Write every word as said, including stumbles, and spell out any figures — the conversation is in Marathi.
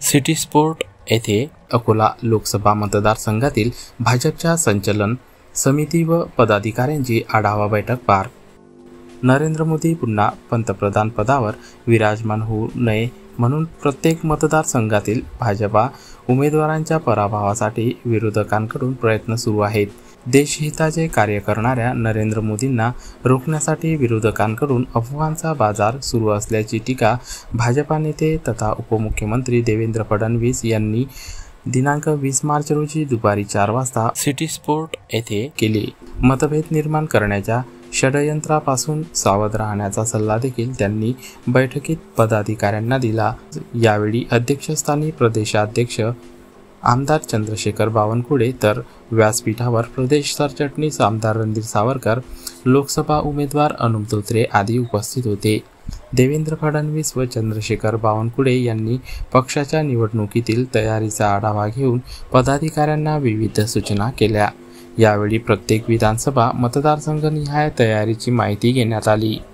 सिटी स्पोर्ट येथे अकोला लोकसभा मतदारसंघातील भाजपच्या संचलन समिती व पदाधिकाऱ्यांची आढावा बैठक पार. नरेंद्र मोदी पुन्हा पंतप्रधान पदावर विराजमान होऊ नये म्हणून प्रत्येक मतदारसंघातील भाजपा उमेदवारांच्या पराभवासाठी विरोधकांकडून प्रयत्न सुरू आहेत. देशहिताचे कार्य करणाऱ्या नरेंद्र मोदींना रोखण्यासाठी विरोधकांकडून अफवांचा बाजार सुरू असल्याची टीका भाजपा नेते तथा उपमुख्यमंत्री देवेंद्र फडणवीस यांनी दिनांक वीस मार्च रोजी दुपारी चार वाजता सिटी स्पोर्ट येथे केली. मतभेद निर्माण करण्याच्या षडयंत्रापासून सावध राहण्याचा सल्ला देखील त्यांनी बैठकीत पदाधिकाऱ्यांना दिला. यावेळी अध्यक्षस्थानी प्रदेशाध्यक्ष आमदार चंद्रशेखर बावनकुळे तर व्यासपीठावर प्रदेश सरचिटणीस आमदार रणधीर सावरकर, लोकसभा उमेदवार अनुप धोत्रे आदी उपस्थित होते. देवेंद्र फडणवीस व चंद्रशेखर बावनकुळे यांनी पक्षाच्या निवडणुकीतील तयारीचा आढावा घेऊन पदाधिकाऱ्यांना विविध सूचना केल्या. यावेळी प्रत्येक विधानसभा मतदारसंघनिहाय तयारीची माहिती घेण्यात आली.